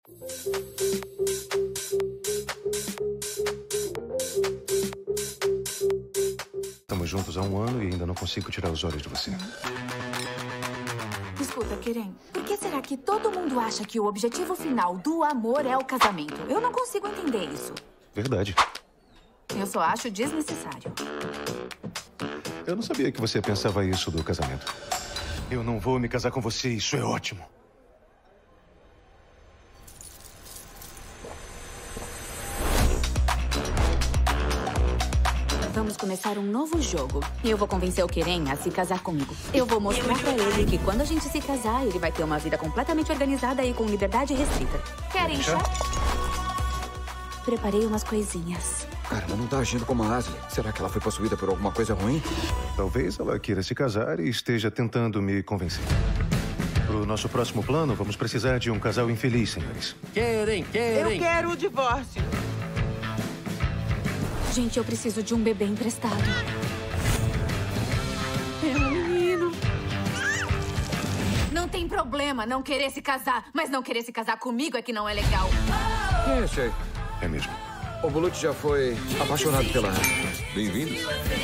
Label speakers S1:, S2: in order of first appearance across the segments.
S1: Estamos juntos há 1 ano e ainda não consigo tirar os olhos de você.
S2: Escuta, Keren, por que será que todo mundo acha que o objetivo final do amor é o casamento? Eu não consigo entender isso.
S1: Verdade.
S2: Eu só acho desnecessário.
S1: Eu não sabia que você pensava isso do casamento. Eu não vou me casar com você, isso é ótimo.
S2: Vamos começar um novo jogo. E eu vou convencer o Keren a se casar comigo. Eu vou mostrar pra ele que quando a gente se casar, ele vai ter uma vida completamente organizada e com liberdade restrita. Querem chá? Preparei umas coisinhas.
S3: Cara, ela não tá agindo como a Ashley. Será que ela foi possuída por alguma coisa ruim?
S1: Talvez ela queira se casar e esteja tentando me convencer. Pro nosso próximo plano, vamos precisar de um casal infeliz, senhores.
S4: Querem.
S5: Eu quero o divórcio.
S2: Gente, eu preciso de um bebê emprestado. É um menino. Não tem problema não querer se casar, mas não querer se casar comigo é que não é legal.
S3: É, Shay.
S1: É mesmo.
S3: O Bulut já foi apaixonado pela Ashley. Bem-vindos.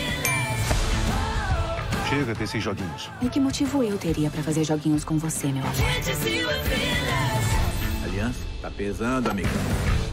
S1: Chega desses joguinhos.
S2: E que motivo eu teria pra fazer joguinhos com você, meu amor?
S4: Aliança tá pesando, amigão.